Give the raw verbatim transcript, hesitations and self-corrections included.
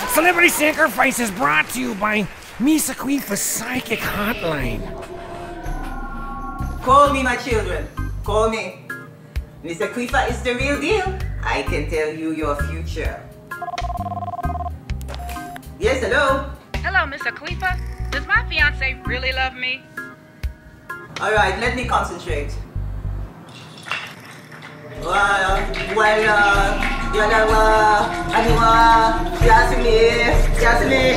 Celebrity Sacrifice is brought to you by Miss Aqueefah's Psychic Hotline. Call me, my children. Call me. Miss Aqueefah is the real deal. I can tell you your future. Yes, hello? Hello, Miss Aqueefah. Does my fiance really love me? Alright, let me concentrate. Well, well, uh, you know, uh, anyway, just me, just me.